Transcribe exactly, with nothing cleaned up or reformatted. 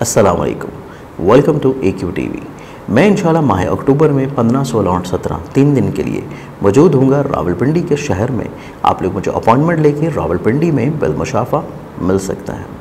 अस्सलाम वालेकुम, welcome to A Q T V. मैं इंशाल्लाह माह अक्टूबर में पंद्रह, सोलह और सत्रह तीन दिन के लिए मौजूद हूँगा रावलपिंडी के शहर में। आप लोग मुझे अपॉइंटमेंट लेके रावलपिंडी में बिलमुशाफा मिल सकता है।